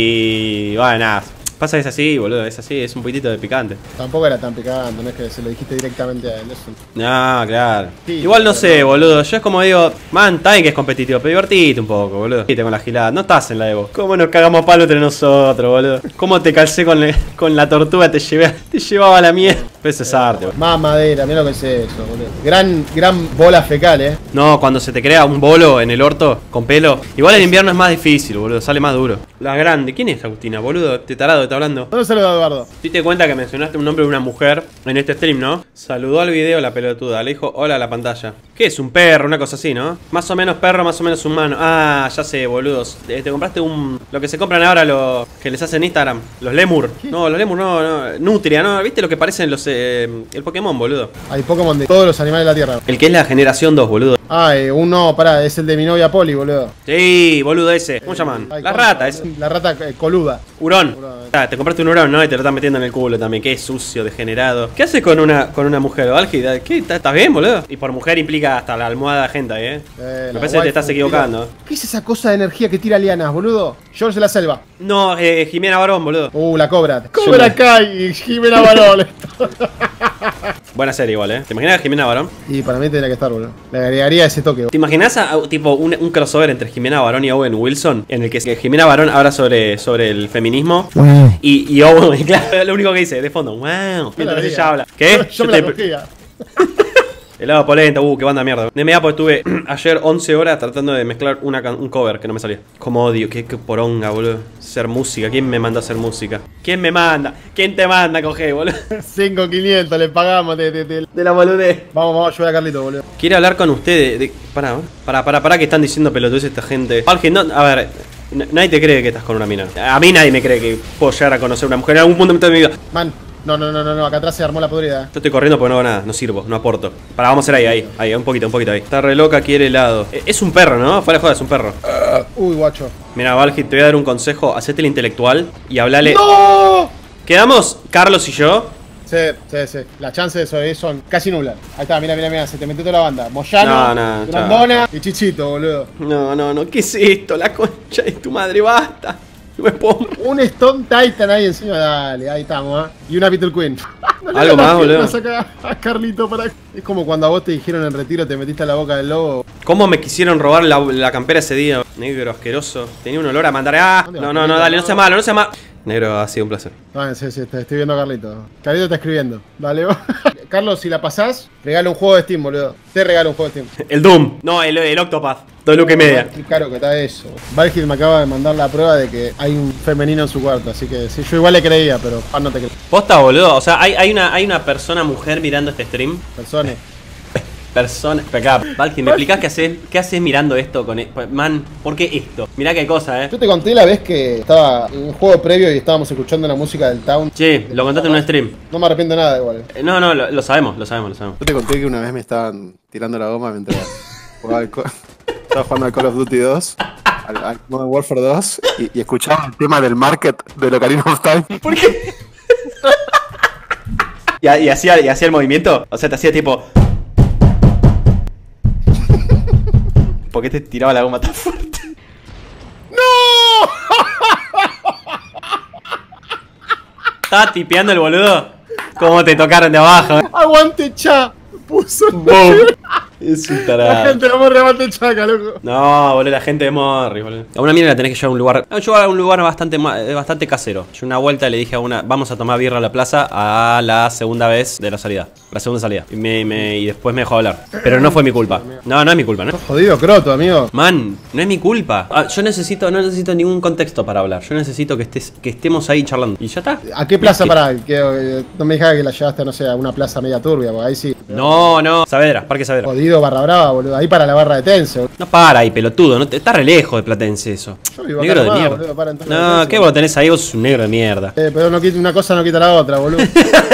Speaker 2: Y bueno, nada. Pasa que es así, boludo, es así, es un poquitito de picante.
Speaker 1: tampoco era tan picante, no es que se lo dijiste directamente a él. Eso.
Speaker 2: Ah, claro.
Speaker 1: Sí,
Speaker 2: Igual no
Speaker 1: pero
Speaker 2: sé,
Speaker 1: no.
Speaker 2: boludo. Yo es como digo, man, está bien que es competitivo, pero divertite un poco, boludo. Divertite con la gilada. No estás en la Evo. ¿Cómo nos cagamos palo entre nosotros, boludo? ¿Cómo te calcé con, le- con la tortuga? Te llevé, te llevaba a la mierda. Pero eso es arte, boludo.
Speaker 1: Más madera, mira lo que es eso, boludo. Gran, gran bola fecal, eh.
Speaker 2: No, cuando se te crea un bolo en el orto con pelo. Igual en invierno es más difícil, boludo. Sale más duro. La grande. ¿Quién es Agustina, boludo? Este tarado que está hablando.
Speaker 1: ¿Dónde saluda Eduardo?
Speaker 2: Te diste cuenta que mencionaste un nombre de una mujer en este stream, ¿no? Saludó al video la pelotuda, le dijo hola a la pantalla. ¿Qué es? Un perro, una cosa así, ¿no? Más o menos perro, más o menos humano. Ah, ya sé, boludos. Te, te compraste un... Lo que se compran ahora los... que les hacen en Instagram. Los Lemur. No, los Lemur no, no. Nutria, ¿no? ¿Viste lo que parecen los... Eh, el Pokémon, boludo?
Speaker 1: Hay Pokémon de todos los animales de la Tierra.
Speaker 2: El que es la generación dos, boludo.
Speaker 1: Ah, eh, uno, pará, es el de mi novia Poli, boludo.
Speaker 2: Sí, boludo ese. ¿Cómo llaman?
Speaker 1: Ay,
Speaker 2: La
Speaker 1: ¿cómo?
Speaker 2: rata, ese.
Speaker 1: La rata eh, coluda.
Speaker 2: Hurón.
Speaker 1: Hurón.
Speaker 2: Ah, te compraste un hurón, ¿no? Y te lo están metiendo en el culo también. Qué sucio, degenerado. ¿Qué haces con una con una mujer, Álgida? ¿Qué? ¿Estás bien, boludo? Y por mujer implica hasta la almohada gente, ¿eh?
Speaker 1: Eh,
Speaker 2: Me
Speaker 1: la
Speaker 2: parece que te
Speaker 1: waifu
Speaker 2: estás
Speaker 1: tira-
Speaker 2: equivocando.
Speaker 1: ¿Qué es esa cosa de energía que tira lianas, boludo? George de la Selva.
Speaker 2: No, eh, Jimena Barón, boludo.
Speaker 1: Uh, la cobra.
Speaker 2: Yo
Speaker 1: Cobra
Speaker 2: me-
Speaker 1: Kai y Jimena Barón.
Speaker 2: Buena serie igual, ¿eh? ¿Te imaginas a Jimena Barón?
Speaker 1: Y para mí tendría que estar, boludo. Le agregaría ese toque.
Speaker 2: ¿Te imaginas a, a, tipo un, un crossover entre Jimena Barón y Owen Wilson? En el que que Jimena Barón habla sobre, sobre el feminismo. Y, y Owen, claro, lo único que dice, de fondo, wow, mientras
Speaker 1: vería.
Speaker 2: ella habla. ¿Qué?
Speaker 1: Yo me la
Speaker 2: te-
Speaker 1: cogía.
Speaker 2: Helado polenta, uh, qué banda de mierda. De media pues estuve ayer once horas tratando de mezclar una can- un cover que no me salía. Como odio, qué, qué poronga, boludo. Ser música, ¿quién me manda a hacer música? ¿Quién me manda? ¿Quién te manda a coger, boludo?
Speaker 1: cinco mil quinientos le pagamos de, de, de-
Speaker 2: De la boludez.
Speaker 1: Vamos, vamos a ayudar a Carlito, boludo.
Speaker 2: Quiere hablar con ustedes. De... Pará, ¿eh? pará, pará, pará, que están diciendo pelotudes esta gente. Alguien, no, a ver, n- nadie te cree que estás con una mina. A mí nadie me cree que puedo llegar a conocer a una mujer en algún punto de mi vida.
Speaker 1: Man, no, no, no, no, no, acá atrás se armó la podrida.
Speaker 2: Yo estoy corriendo porque no hago nada, no sirvo, no aporto. Pará, vamos a hacer ahí, ahí, ahí, un poquito, un poquito ahí. Está re loca, quiere helado. Eh, Es un perro, ¿no? Fuera de joda, es un perro.
Speaker 1: Uy, guacho.
Speaker 2: Mira, Valgi, te voy a dar un consejo. Hacete el intelectual y hablale.
Speaker 1: ¡No!
Speaker 2: ¿Quedamos Carlos y yo?
Speaker 1: Sí, sí, sí. Las chances de sobrevivir son casi nulas. Ahí está, mira, mira, mira, se te metió toda la banda. Moyano,
Speaker 2: No, no,
Speaker 1: Grandona y Chichito, boludo.
Speaker 2: No, no, no, ¿qué es esto? La concha de tu madre, basta. No me puedo...
Speaker 1: Un Stone Titan ahí encima, dale, ahí estamos, ¿eh? Y una Beetle Queen. No le
Speaker 2: Algo
Speaker 1: hagas
Speaker 2: más, boludo.
Speaker 1: piernas acá a Carlito para... Es como cuando a vos te dijeron en retiro, te metiste a la boca del lobo.
Speaker 2: ¿Cómo me quisieron robar la, la campera ese día? Negro, asqueroso. Tenía un olor a mandar. ¡Ah! No, no, no, dale, no sea malo, no sea malo. Negro, ha sido un placer.
Speaker 1: Ah, sí, sí, te estoy viendo a Carlito. Carlito está escribiendo. Dale, vos. Carlos, si la pasás, regala un juego de Steam, boludo. Te regalo un juego de Steam.
Speaker 2: El Doom. No, el, el Octopath. Dos lucas y media.
Speaker 1: Qué caro que está eso. Valgil me acaba de mandar la prueba de que hay un femenino en su cuarto. Así que sí, yo igual le creía, pero Juan no te cree.
Speaker 2: Posta, boludo. O sea, hay, hay, una, hay una persona mujer mirando este stream.
Speaker 1: Personas.
Speaker 2: Persona. Acá, Valky, ¿me explicás qué haces? ¿Qué haces mirando esto con e- Man, ¿por qué esto? Mirá qué cosa, eh.
Speaker 1: Yo te conté la vez que estaba en un juego previo y estábamos escuchando la música del Town.
Speaker 2: Sí, lo contaste en un stream.
Speaker 1: No me arrepiento de nada igual.
Speaker 2: Eh, No, no, lo, lo sabemos, lo sabemos, lo sabemos.
Speaker 3: Yo te conté que una vez me estaban tirando la goma mientras jugaba al co- estaba jugando al Call of Duty dos, al, al Modern Warfare dos, y, y escuchaba el tema del market de Ocarina of Time.
Speaker 2: ¿Por qué? ¿Y, y, hacía, ¿Y hacía el movimiento? O sea, te hacía tipo... ¿Por qué te tiraba la goma tan fuerte?
Speaker 1: ¡No!
Speaker 2: ¿Estaba tipeando el boludo? ¿Cómo te tocaron de abajo? eh?
Speaker 1: ¡Aguante cha! Puso.
Speaker 2: Boom. Es un
Speaker 1: La
Speaker 2: tarado.
Speaker 1: gente de amor aguante chaca, loco.
Speaker 2: No, boludo, la gente de Morris, boludo. A una mina la tenés que llevar a un lugar. A llevar a un lugar bastante, ma- eh, bastante casero. Yo una vuelta le dije a una, vamos a tomar birra a la plaza a la segunda vez de la salida. La segunda salida. Y, me, me- y después me dejó hablar. Pero no fue mi culpa. No, no es mi culpa, ¿no?
Speaker 1: Jodido croto, amigo.
Speaker 2: Man, no es mi culpa. Ah, yo necesito, no necesito ningún contexto para hablar. Yo necesito que estés, que estemos ahí charlando. Y ya está.
Speaker 1: ¿A qué plaza
Speaker 2: ¿Qué?
Speaker 1: pará? Que, eh, no me digas que la llevaste, no sé, a una plaza media turbia, porque ahí sí.
Speaker 2: No, no. Saavedra, Parque Saavedra.
Speaker 1: Jodido barra brava, boludo. Ahí para la barra de Tense. boludo.
Speaker 2: No para ahí, pelotudo. No te, está re lejos de Platense eso.
Speaker 1: Yo vivo acá
Speaker 2: Negro de
Speaker 1: nomás,
Speaker 2: mierda.
Speaker 1: boludo, para entrar a
Speaker 2: No,
Speaker 1: Platense,
Speaker 2: ¿qué
Speaker 1: boludo.
Speaker 2: vos tenés ahí? Vos sos un negro de mierda.
Speaker 1: Eh, pero no quita, una cosa no quita la otra, boludo.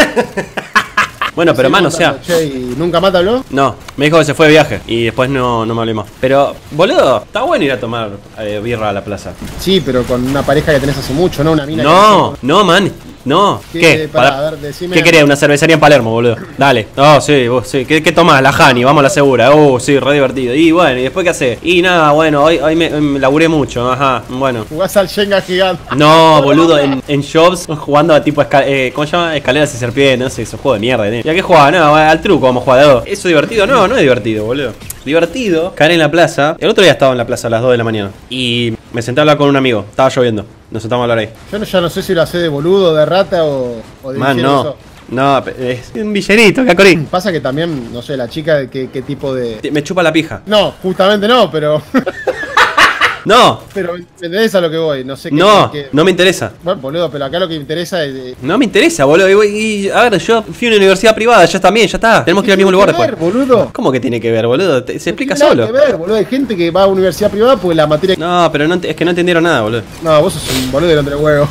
Speaker 2: Bueno, pero
Speaker 1: Sí,
Speaker 2: man, o sea.
Speaker 1: matando, che, ¿y nunca mata habló?
Speaker 2: No, me dijo que se fue de viaje y después no, no me hablé más. Pero, boludo, está bueno ir a tomar eh, birra a la plaza.
Speaker 1: Sí, pero con una pareja que tenés hace mucho, ¿no? Una mina
Speaker 2: No,
Speaker 1: que
Speaker 2: no, man. No.
Speaker 1: ¿Qué?
Speaker 2: ¿Qué?
Speaker 1: Pará,
Speaker 2: Para-
Speaker 1: a ver, decime-
Speaker 2: ¿Qué querés? Una cervecería en Palermo, boludo. Dale. Oh, sí, vos, sí. ¿Qué, qué tomás? La Hani, vamos a la segura. Oh, sí, re divertido. Y bueno, ¿y después qué haces? Y nada, bueno, hoy, hoy me, me laburé mucho. Ajá, bueno.
Speaker 1: jugás al Shenga gigante.
Speaker 2: No, boludo, en, en shops jugando a tipo esca eh, ¿cómo se llama? Escaleras y serpientes, no sé, esos juegos de mierda, ¿eh? ¿Y a qué jugaba? No, al truco como jugador. ¿Eso es divertido? No, no es divertido, boludo. Divertido, caer en la plaza. El otro día estaba en la plaza a las dos de la mañana. Y me senté a hablar con un amigo. Estaba lloviendo. Nos sentamos a hablar ahí.
Speaker 1: Yo no, ya no sé si lo hace de boludo, de rata o, o de
Speaker 2: Man,
Speaker 1: vicioso.
Speaker 2: no. No, pe- es un villanito, cacorín.
Speaker 1: Pasa que también, no sé, la chica, ¿qué, qué tipo de...?
Speaker 2: Me chupa la pija.
Speaker 1: No, justamente no, pero...
Speaker 2: No,
Speaker 1: pero me entendés a lo que voy, no sé qué...
Speaker 2: no,
Speaker 1: qué-
Speaker 2: no me interesa.
Speaker 1: Bueno, boludo, pero acá lo que me interesa es... eh,
Speaker 2: No me interesa, boludo. Y, voy- y, a ver, yo fui a una universidad privada, ya también, ya está. Tenemos que ir al mismo lugar
Speaker 1: ¿qué tiene
Speaker 2: después.
Speaker 1: que ver, boludo?
Speaker 2: ¿Cómo que tiene que ver, boludo? Te- se explica
Speaker 1: Nada
Speaker 2: solo.
Speaker 1: que ver, boludo. Hay gente que va a universidad privada porque la materia...
Speaker 2: No, pero no ent- es que no entendieron nada, boludo.
Speaker 1: No, vos sos un boludo de entre huevos.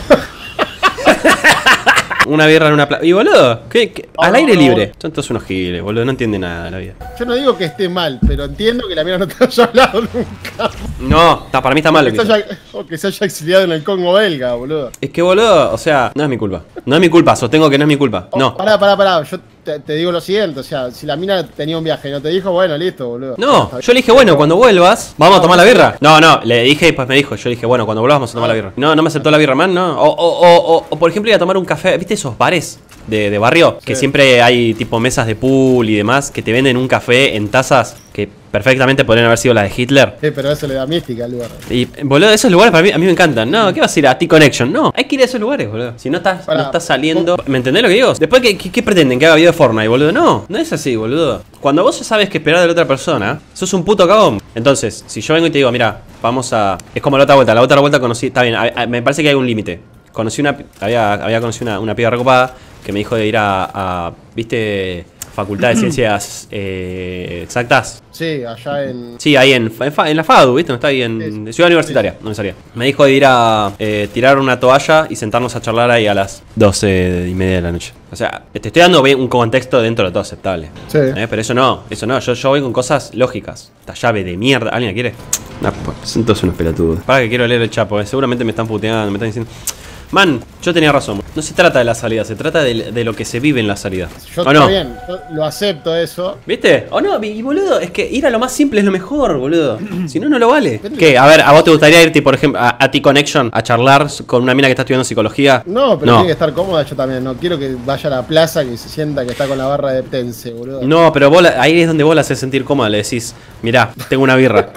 Speaker 2: Una birra en una plaza. Y boludo, ¿qué, qué?
Speaker 1: No,
Speaker 2: al
Speaker 1: no,
Speaker 2: aire
Speaker 1: no,
Speaker 2: libre. Son todos unos giles, boludo. No entienden nada de la vida.
Speaker 1: Yo no digo que esté mal, pero entiendo que la mía no te haya hablado nunca.
Speaker 2: No, está, para mí está mal lo
Speaker 1: Que
Speaker 2: que
Speaker 1: se
Speaker 2: hizo.
Speaker 1: haya- o que se haya exiliado en el Congo belga, boludo.
Speaker 2: Es que, boludo, o sea, no es mi culpa. No es mi culpa, sostengo que no es mi culpa.
Speaker 1: Oh,
Speaker 2: No.
Speaker 1: Pará, pará, pará. Yo te, te digo lo siguiente. O sea, si la mina tenía un viaje y no te dijo, bueno, listo, boludo.
Speaker 2: No, yo le dije, bueno, cuando vuelvas, vamos a tomar la birra. No, no, le dije y después me dijo, yo le dije, bueno, cuando vuelvas vamos a tomar la birra. No, no me aceptó la birra, man, no. O, o, o, o, o, por ejemplo, ir a tomar un café, ¿viste esos bares de, de barrio? Que
Speaker 1: Sí.
Speaker 2: siempre hay tipo mesas de pool y demás, que te venden un café en tazas que perfectamente podrían haber sido las de Hitler.
Speaker 1: Eh, pero eso le da mística al lugar.
Speaker 2: Y, boludo, esos lugares para mí, a mí me encantan. No, ¿qué vas a ir a T-Connection? No, hay que ir a esos lugares, boludo. Si no estás,
Speaker 1: Pará,
Speaker 2: no estás saliendo... ¿Me entendés lo que digo? Después, ¿qué, qué, qué pretenden? ¿Que haga video de Fortnite, boludo? No, no es así, boludo. Cuando vos ya sabes qué esperar de la otra persona, sos un puto cagón. Entonces, si yo vengo y te digo, mira, vamos a... Es como la otra vuelta, la otra vuelta conocí... Está bien, a- a- me parece que hay un límite. Conocí una... Había, había conocido una, una piba recopada que me dijo de ir a... a ¿viste? Facultad de Ciencias eh, Exactas.
Speaker 1: Sí, allá en.
Speaker 2: Sí, ahí en, en, Fa- en la FADU, ¿viste? No está ahí en
Speaker 1: Sí.
Speaker 2: Ciudad Universitaria, no me salía. Me dijo de ir a eh, tirar una toalla y sentarnos a charlar ahí a las doce y media de la noche. O sea, te estoy dando bien un contexto dentro de todo aceptable.
Speaker 1: Sí.
Speaker 2: Eh, Pero eso no, eso no. Yo, yo voy con cosas lógicas. Esta llave de mierda. ¿Alguien la quiere? No, pues, son todos unos pelotudos. Para que quiero leer el chapo, eh. Seguramente me están puteando, me están diciendo. Man, yo tenía razón. No se trata de la salida, se trata de, de lo que se vive en la salida.
Speaker 1: Yo
Speaker 2: ¿O
Speaker 1: está
Speaker 2: no?
Speaker 1: bien, yo lo acepto eso.
Speaker 2: ¿Viste? ¿O no? Y boludo, es que ir a lo más simple es lo mejor, boludo. Si no, no lo vale. ¿Qué? A ver, ¿a vos te gustaría irte, por ejemplo, a, a T-Connection a charlar con una mina que está estudiando psicología?
Speaker 1: No, pero
Speaker 2: No.
Speaker 1: tiene que estar cómoda yo también. No quiero que vaya a la plaza, que se sienta que está con la barra de Tense, boludo.
Speaker 2: No, pero vos la- ahí es donde vos la haces sentir cómoda. Le decís, mirá, tengo una birra.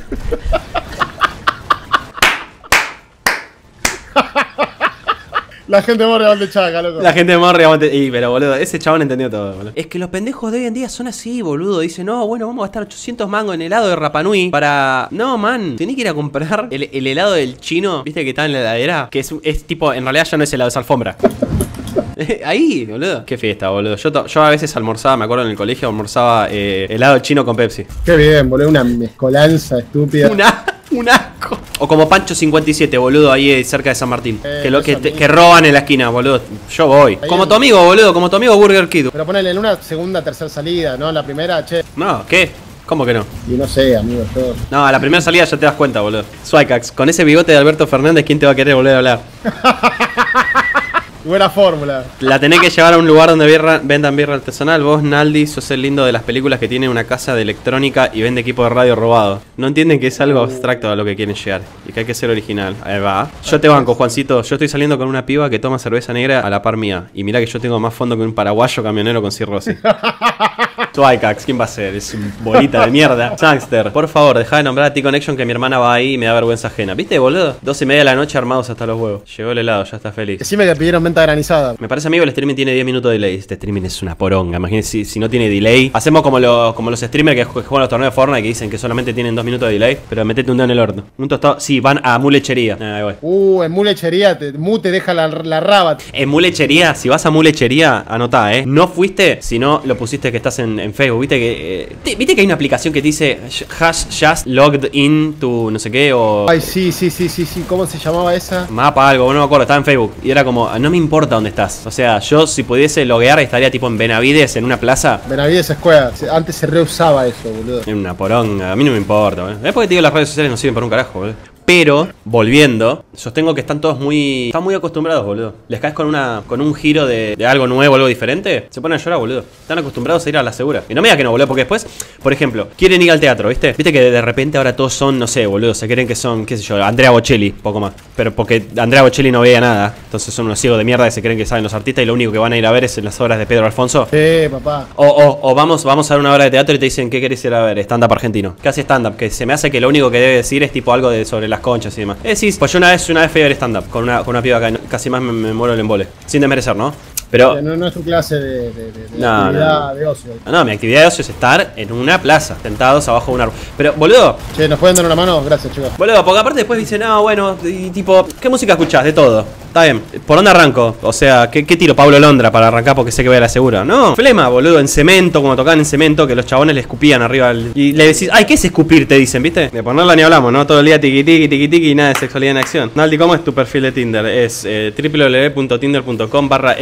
Speaker 1: La gente morre donde chaca, loco.
Speaker 2: La gente morre, aguante. Y, pero boludo, ese chabón entendió todo, boludo. Es que los pendejos de hoy en día son así, boludo. Dicen, no, bueno, vamos a gastar ochocientos mangos en helado de Rapanui para. No, man, tenés que ir a comprar el, el helado del chino, viste que está en la heladera. Que es, es tipo, en realidad ya no es helado, es alfombra. Ahí, boludo. Qué fiesta, boludo. Yo, to- yo a veces almorzaba, me acuerdo en el colegio, almorzaba eh, helado chino con Pepsi.
Speaker 1: Qué bien, boludo. Una mezcolanza estúpida.
Speaker 2: Una, un asco. O como Pancho cincuenta y siete, boludo, ahí eh, cerca de San Martín.
Speaker 1: Eh,
Speaker 2: que, lo, que,
Speaker 1: eso
Speaker 2: te-
Speaker 1: mismo.
Speaker 2: que roban en la esquina, boludo. Yo voy.
Speaker 1: Ahí
Speaker 2: Como
Speaker 1: en-
Speaker 2: tu amigo, boludo, como tu amigo Burger Kid.
Speaker 1: Pero ponele en una segunda, tercera salida, ¿no? La primera, che.
Speaker 2: No, ¿qué? ¿Cómo que no?
Speaker 1: Y no sé, amigo, yo.
Speaker 2: No, a la primera salida ya te das cuenta, boludo. Swycax, con ese bigote de Alberto Fernández, ¿quién te va a querer volver a hablar?
Speaker 1: Buena fórmula.
Speaker 2: La tenés que llevar a un lugar donde birra- vendan birra artesanal. Vos, Naldi, sos el lindo de las películas que tiene una casa de electrónica y vende equipo de radio robado. No entienden que es algo abstracto a lo que quieren llegar y que hay que ser original. Ahí va. Yo te banco, Juancito. Yo estoy saliendo con una piba que toma cerveza negra a la par mía. Y mirá que yo tengo más fondo que un paraguayo camionero con cirrosis. Swycax, ¿quién va a ser? Es un bolita de mierda. Sangster, por favor, deja de nombrar a T-Connection que mi hermana va ahí y me da vergüenza ajena. ¿Viste, boludo? Dos y media de la noche armados hasta los huevos. Llegó el helado, ya está feliz.
Speaker 1: Decime que pidieron venta granizada.
Speaker 2: Me parece, amigo, el streaming tiene diez minutos de delay. Este streaming es una poronga. Imagínense si, si no tiene delay. Hacemos como, los como los streamers que, ju- que juegan los torneos de Fortnite que dicen que solamente tienen dos minutos de delay. Pero metete un dedo en el horno. Un tostado. Sí, van a mulechería. Ah, ahí voy.
Speaker 1: Uh, en mulechería, te, mu te deja la, la raba.
Speaker 2: En mulechería, si vas a mulechería, anotá, ¿eh? No fuiste si no lo pusiste que estás en, en Facebook. Viste que eh, te- viste que hay una aplicación que te dice hash just logged in to no sé qué o
Speaker 1: Ay, sí, sí, sí, sí, sí. ¿Cómo se llamaba esa?
Speaker 2: mapa, algo, no me acuerdo, estaba en Facebook. Y era como, no me importa dónde estás. O sea, yo si pudiese loguear estaría tipo en Benavides, en una plaza.
Speaker 1: Benavides Square. Se- Antes se reusaba eso, boludo.
Speaker 2: En una poronga, a mí no me importa, boludo. Es porque te digo, las redes sociales no sirven para un carajo, boludo. Pero, volviendo, sostengo que están todos muy. Están muy acostumbrados, boludo. Les caes con una. con un giro de, de algo nuevo, algo diferente. Se ponen a llorar, boludo. Están acostumbrados a ir a la segura. Y no me digas que no, boludo, porque después, por ejemplo, quieren ir al teatro, ¿viste? Viste que de repente ahora todos son, no sé, boludo. Se creen que son, qué sé yo, Andrea Bocelli, poco más. Pero porque Andrea Bocelli no veía nada. Entonces son unos ciegos de mierda que se creen que saben los artistas y lo único que van a ir a ver es en las obras de Pedro Alfonso.
Speaker 1: Sí, papá.
Speaker 2: O, o, o vamos, vamos a ver una obra de teatro y te dicen, ¿qué querés ir a ver? Stand-up argentino. ¿Qué hace stand-up? Que se me hace que lo único que debe decir es tipo algo de sobre las conchas y demás. Eh, sí, pues yo una vez, una vez fui a ver stand-up con una, con una piba acá, casi más me, me muero el embole. Sin desmerecer, ¿no? Pero...
Speaker 1: No, no es tu clase de, de, de, de
Speaker 2: No,
Speaker 1: actividad
Speaker 2: no.
Speaker 1: de ocio.
Speaker 2: No, mi actividad de ocio es estar en una plaza, sentados abajo de un árbol. Pero, boludo,
Speaker 1: Che, ¿nos pueden dar una mano? Gracias, chicos.
Speaker 2: boludo, porque aparte después dicen, no, bueno, y tipo, ¿qué música escuchás? De todo. Está bien. ¿Por dónde arranco? O sea, ¿qué, qué tiro? Pablo Londra para arrancar porque sé que voy a la segura. No, flema, boludo, en cemento, como tocaban en cemento, que los chabones le escupían arriba. al- Y le decís, ay, ¿qué es escupir? Te dicen, ¿viste? De ponerla ni hablamos, ¿no? Todo el día tiqui tiqui tiqui tiqui y nada de sexualidad en acción. Naldi, ¿cómo es tu perfil de Tinder? Es eh, www.tinder.com barra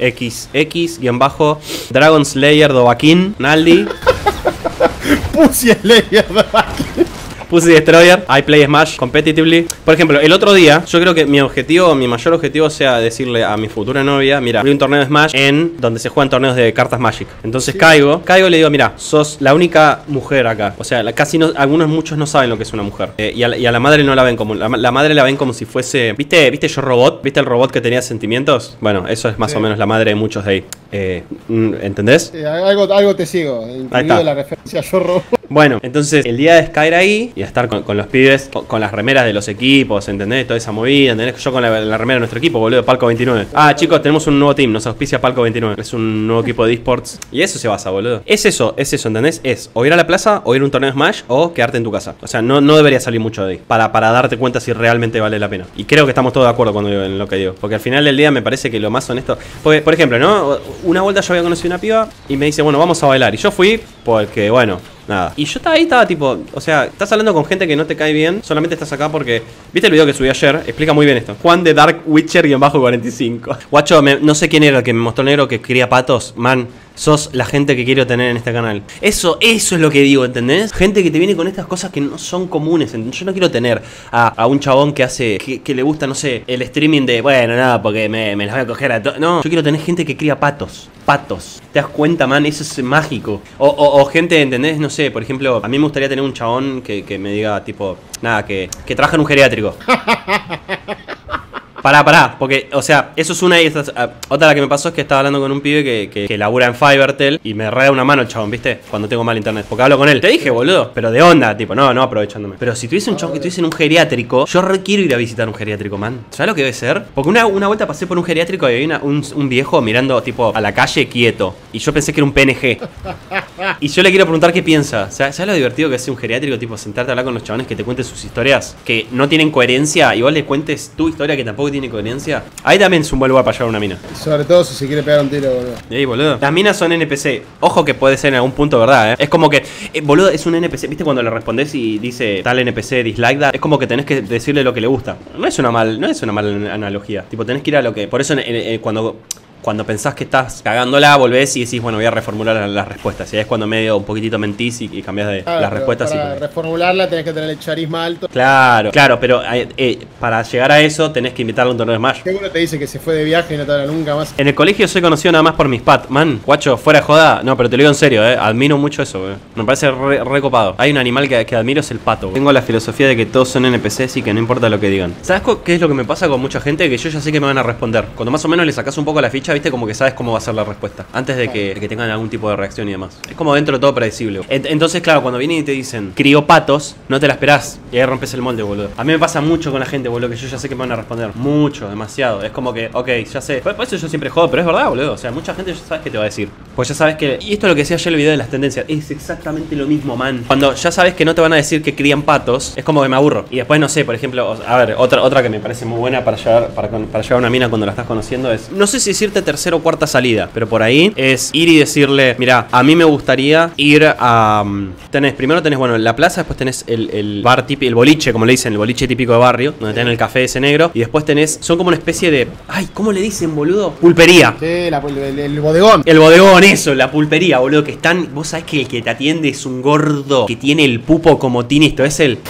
Speaker 2: xxx guión bajo Dragon Slayer Dovakin. Naldi.
Speaker 1: Pussy Slayer.
Speaker 2: Pussy Destroyer, I play Smash competitively. Por ejemplo, el otro día, yo creo que mi objetivo, mi mayor objetivo sea decirle a mi futura novia, mira, abrí un torneo de Smash en donde se juegan torneos de cartas Magic. Entonces
Speaker 1: Sí.
Speaker 2: caigo, caigo y le digo, mira, sos la única mujer acá. O sea, la- casi no, algunos, muchos no saben lo que es una mujer. Eh, y, a, la- y a la madre no la ven como, la, la madre la ven como si fuese, ¿viste, viste Yo Robot? ¿Viste el robot que tenía sentimientos? Bueno, eso es más
Speaker 1: Sí.
Speaker 2: o menos la madre de muchos de ahí. Eh, mm, ¿Entendés?
Speaker 1: Eh, algo, algo te sigo,
Speaker 2: Ahí
Speaker 1: incluido
Speaker 2: está.
Speaker 1: la referencia a Yo Robo.
Speaker 2: Bueno, entonces el día de caer ahí y estar con, con los pibes, con, con las remeras de los equipos, ¿entendés? Toda esa movida, ¿entendés? Yo con la, la remera de nuestro equipo, boludo, Palco veintinueve. Ah, chicos, tenemos un nuevo team, nos auspicia Palco veintinueve. Es un nuevo equipo de esports. Y eso se basa, boludo. Es eso, es eso, ¿entendés? Es o ir a la plaza, o ir a un torneo de Smash, o quedarte en tu casa. O sea, no, no debería salir mucho de ahí. Para, para darte cuenta si realmente vale la pena. Y creo que estamos todos de acuerdo cuando digo, en lo que digo. Porque al final del día me parece que lo más honesto. Porque, por ejemplo, ¿no? Una vuelta yo había conocido una piba y me dice, bueno, vamos a bailar. Y yo fui porque, bueno, nada. Y yo estaba ahí, estaba tipo, o sea, estás hablando con gente que no te cae bien, solamente estás acá porque. ¿Viste el video que subí ayer? Explica muy bien esto. Juan de Dark Witcher-cuarenta y cinco. Guacho, me- no sé quién era el que me mostró el negro que cría patos. Man, sos la gente que quiero tener en este canal. Eso, eso es lo que digo, ¿entendés? Gente que te viene con estas cosas que no son comunes, ¿entendés? Yo no quiero tener a, a un chabón que hace, que, que le gusta, no sé, el streaming de, bueno, nada, porque me, me las voy a coger a todos. No, yo quiero tener gente que cría patos. Patos. ¿Te das cuenta, man? Eso es mágico. O, o, o gente, ¿entendés? No sé, por ejemplo, a mí me gustaría tener un chabón que, que me diga, tipo, nada, que, que trabaja en un geriátrico. Pará, pará, porque, o sea, eso es una y esta, uh, otra la que me pasó es que estaba hablando con un pibe que, que, que labura en Fivertel y me reda una mano el chabón, ¿viste? Cuando tengo mal internet, porque hablo con él. Te dije, boludo, pero de onda, tipo, no, no aprovechándome. Pero si tuviese un chabón que estuviese en un geriátrico, yo re quiero ir a visitar un geriátrico, man. ¿Sabes lo que debe ser? Porque una, una vuelta pasé por un geriátrico y había una, un, un viejo mirando, tipo, a la calle quieto. Y yo pensé que era un P N G. Y yo le quiero preguntar qué piensa. ¿Sabes, ¿sabes lo divertido que es un geriátrico? Tipo, sentarte a hablar con los chabones que te cuenten sus historias que no tienen coherencia y vos le cuentes tu historia que tampoco tiene coherencia. Ahí también es un buen lugar para llevar una mina.
Speaker 1: Sobre todo si se quiere pegar un tiro, boludo.
Speaker 2: Ey, boludo. Las minas son N P C. Ojo que puede ser en algún punto verdad, ¿eh? Es como que, eh, boludo, es un N P C. ¿Viste cuando le respondés y dice tal N P C dislike that? Es como que tenés que decirle lo que le gusta. No es una mal, no es una mala analogía. Tipo, tenés que ir a lo que. Por eso, eh, eh, cuando. Cuando pensás que estás cagándola, volvés y decís, bueno, voy a reformular las, las respuestas. Y ahí es cuando medio un poquitito mentís y, y cambiás de
Speaker 1: ah,
Speaker 2: las respuestas.
Speaker 1: Para
Speaker 2: y
Speaker 1: reformularla tenés que tener el charisma alto.
Speaker 2: Claro, claro, pero eh, eh, para llegar a eso tenés que invitarle a un torneo de Smash.
Speaker 1: Seguro te dice que se fue de viaje y no te habla nunca más.
Speaker 2: En el colegio soy conocido nada más por mis pat. Man, guacho, fuera de joda. No, pero te lo digo en serio, eh. Admiro mucho eso, eh. Me parece re, re copado. Hay un animal que, que admiro, es el pato. Wey. Tengo la filosofía de que todos son N P Cs y que no importa lo que digan. ¿Sabes qué es lo que me pasa con mucha gente? Que yo ya sé que me van a responder. Cuando más o menos le sacas un poco la ficha, viste, como que sabes cómo va a ser la respuesta. Antes de que, de que tengan algún tipo de reacción y demás. Es como dentro de todo predecible. Entonces, claro, cuando vienen y te dicen crió patos, no te la esperás. Y ahí rompes el molde, boludo. A mí me pasa mucho con la gente, boludo, que yo ya sé que me van a responder. Mucho, demasiado. Es como que, ok, ya sé. Por, por eso yo siempre jodo, pero es verdad, boludo. O sea, mucha gente ya sabes que te va a decir. Pues ya sabes que. Y esto es lo que decía ayer el video de las tendencias. Es exactamente lo mismo, man. Cuando ya sabes que no te van a decir que crían patos, es como que me aburro. Y después, no sé, por ejemplo, a ver, otra, otra que me parece muy buena para llevar, para, para llevar a una mina cuando la estás conociendo es. No sé si decirte tercera o cuarta salida, pero por ahí es ir y decirle, mira, a mí me gustaría ir a... Um, tenés, primero tenés, bueno, la plaza, después tenés el, el bar típico, el boliche, como le dicen, el boliche típico de barrio, donde tenés el café ese negro, y después tenés, son como una especie de... Ay, ¿cómo le dicen, boludo? Pulpería.
Speaker 1: Sí, la, el, el bodegón.
Speaker 2: El bodegón, eso, la pulpería, boludo, que están... Vos sabés que el que te atiende es un gordo que tiene el pupo como Tinisto, es el...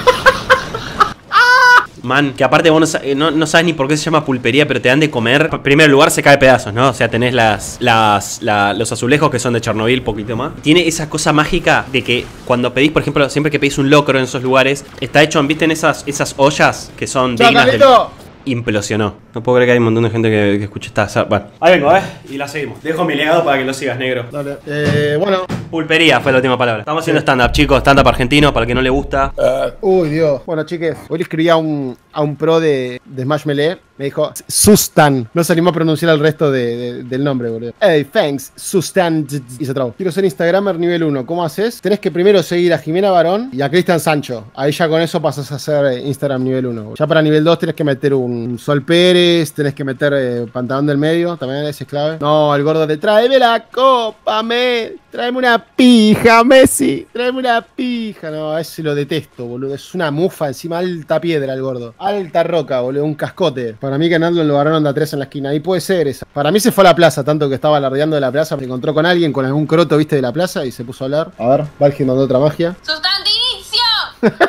Speaker 2: Man, que aparte vos no, no, no sabes ni por qué se llama pulpería, pero te dan de comer. En primer lugar se cae pedazos, ¿no? O sea, tenés las, las la, los azulejos que son de Chernobyl, poquito más. Tiene esa cosa mágica de que cuando pedís, por ejemplo, siempre que pedís un locro en esos lugares, está hecho, ¿viste? En esas, esas ollas que son
Speaker 1: Chao,
Speaker 2: dignas del...
Speaker 1: Carlito.
Speaker 2: Implosionó. No puedo creer que hay un montón de gente que, que escucha esta... Bueno, ahí vengo, ¿eh? Y la seguimos. Dejo mi legado para que lo sigas, negro.
Speaker 1: Dale. Eh, bueno.
Speaker 2: Pulpería fue la última palabra. Estamos haciendo stand-up, chicos. Stand-up argentino, para el que no le gusta.
Speaker 1: Uh, uy, Dios. Bueno, chiques, hoy le escribí a un, a un pro de, de Smash Melee. Me dijo, Sustan. No se animó a pronunciar el resto de, de, del nombre, boludo. Hey, thanks, Sustan. Y se trabó. Quiero ser Instagramer nivel uno. ¿Cómo haces? Tenés que primero seguir a Jimena Barón y a Cristian Sancho. Ahí ya con eso pasas a ser Instagram nivel uno. Boludo. Ya para nivel dos tenés que meter un Sol Pérez, tenés que meter eh, pantalón del medio. También ese es clave. No, el gordo de tráeme la copa, me. Tráeme una pija, Messi. Tráeme una pija. No, ese lo detesto, boludo. Es una mufa encima, alta piedra el gordo. Alta roca, boludo. Un cascote. Para mí que Nando lo agarraron de a tres en la esquina. Ahí puede ser esa. Para mí se fue a la plaza, tanto que estaba alardeando de la plaza. Se encontró con alguien, con algún croto, viste, de la plaza y se puso a hablar. A ver, Valgin mandó otra magia.
Speaker 4: ¡Sustantinicio!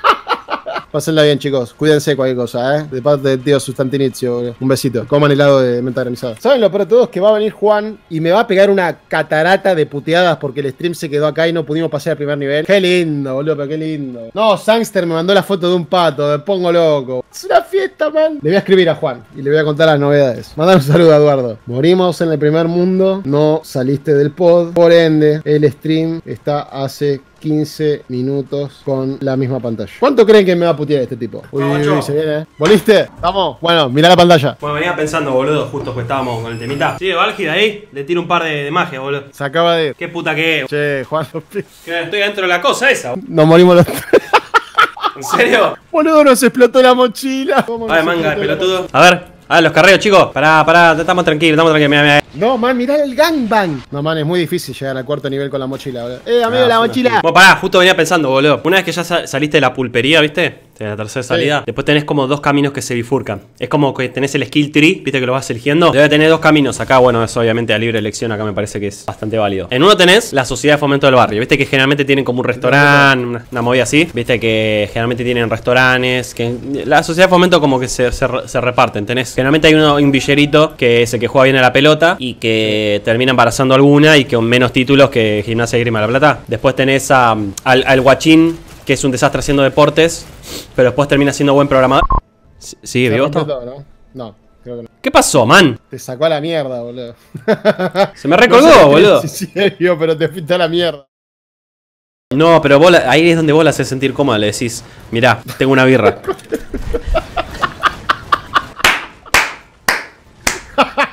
Speaker 1: Pásenla bien, chicos. Cuídense cualquier cosa, ¿eh? De parte del tío Sustantinicio, boludo. Un besito. Coman helado de menta granizada. ¿Saben lo peor de todo? Es que va a venir Juan y me va a pegar una catarata de puteadas porque el stream se quedó acá y no pudimos pasar al primer nivel. Qué lindo, boludo, pero qué lindo. No, Sangster me mandó la foto de un pato. Me pongo loco. Es una fiesta, man. Le voy a escribir a Juan y le voy a contar las novedades. Mandar un saludo a Eduardo. Morimos en el primer mundo. No saliste del pod. Por ende, el stream está hace quince minutos con la misma pantalla. ¿Cuánto creen que me va a putear este tipo? Uy, uy, uy, se viene, ¿eh? ¿Voliste? ¿Vamos? Bueno, mirá la pantalla.
Speaker 2: Bueno, venía pensando, boludo, justo que estábamos con el temita. Sí, Valgid ahí, le tiro un par de, de magia, boludo.
Speaker 1: Se acaba de ir.
Speaker 2: Qué puta que es.
Speaker 1: Che, Juan.
Speaker 2: Que estoy dentro de la cosa esa.
Speaker 1: Nos morimos los tres.
Speaker 2: ¿En serio?
Speaker 1: Boludo, nos explotó la mochila.
Speaker 2: Ay, manga, pelotudo. A ver, a ver, los carreos, chicos. Pará, pará, estamos tranquilos, estamos tranquilos. Mira, mira.
Speaker 1: No, man, mirá el gangbang. No, man, es muy difícil llegar al cuarto nivel con la mochila, boludo. Eh, amigo,
Speaker 2: Ah,
Speaker 1: la
Speaker 2: fue una
Speaker 1: mochila.
Speaker 2: Bueno, pará, justo venía pensando, boludo. Una vez que ya sa- saliste de la pulpería, ¿viste? De la tercera salida.
Speaker 1: Sí.
Speaker 2: Después tenés como dos caminos que se bifurcan. Es como que tenés el skill tree, ¿viste? Que lo vas eligiendo. Debe tener dos caminos. Acá, bueno, es obviamente a libre elección. Acá me parece que es bastante válido. En uno tenés la sociedad de fomento del barrio. ¿Viste? Que generalmente tienen como un restaurante, una, una movida así. ¿Viste? Que generalmente tienen restaurantes. Que la sociedad de fomento como que se, se, se reparten. Tenés. Generalmente hay uno, un villerito que es el que juega bien a la pelota y que termina embarazando alguna y que con menos títulos que Gimnasia y Grima de la Plata. Después tenés a, al, al guachín, que es un desastre haciendo deportes, pero después termina siendo buen programador. S- ¿Sigue
Speaker 1: Se
Speaker 2: vivo
Speaker 1: rompió
Speaker 2: esto?
Speaker 1: todo, ¿no? No, creo que no.
Speaker 2: ¿Qué pasó, man?
Speaker 1: Te sacó a la mierda, boludo.
Speaker 2: Se me recolgó,
Speaker 1: No sé
Speaker 2: boludo.
Speaker 1: si sigue vivo, pero te fuiste a la mierda.
Speaker 2: No, pero vos la- ahí es donde vos la haces sentir cómoda. Le decís, mirá, tengo una birra.